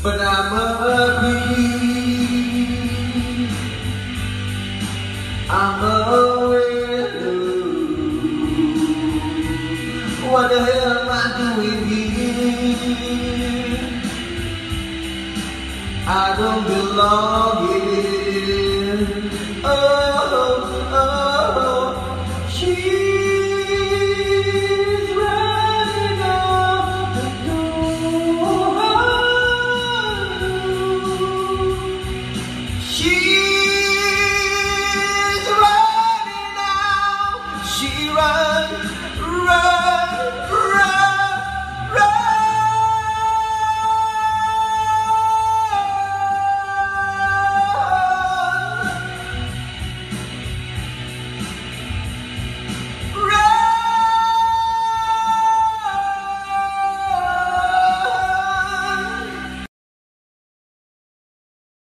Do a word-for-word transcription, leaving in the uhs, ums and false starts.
but I'm a queen. I'm a widow. What the hell am I doing here? I don't belong here.